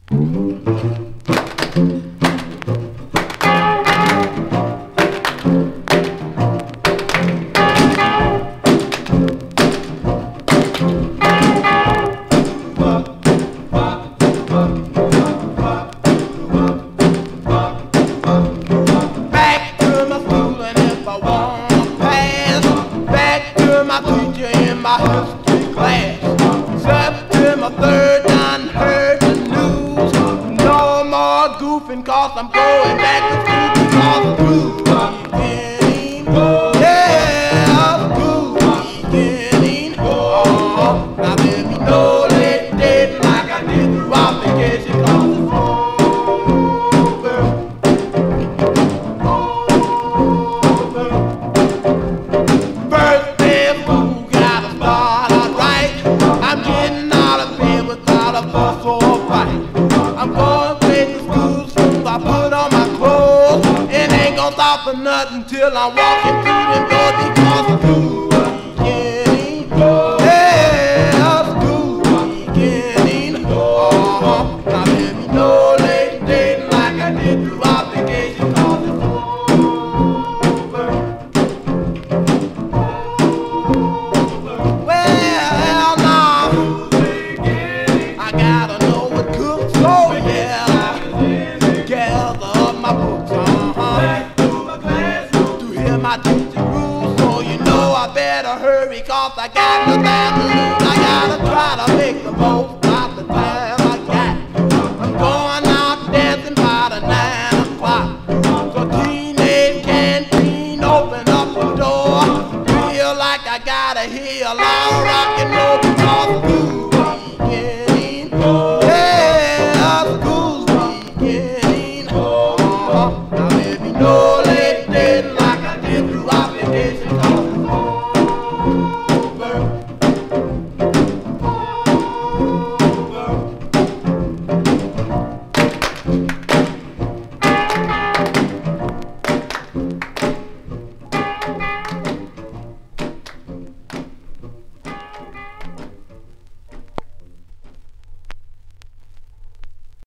History class. September 3rd, done heard the news. No more goofing, cause I'm going back to school because of groove beginning. Yeah, groove beginning. Oh, now let me know late date like I did throughout vacation, cause it's over. First day of school, gotta start out right. I'm getting out of bed without a fuss or a fight. I'm going straight to school, so I put on my clothes. It ain't gonna stop for nothing till I'm walking through them doors.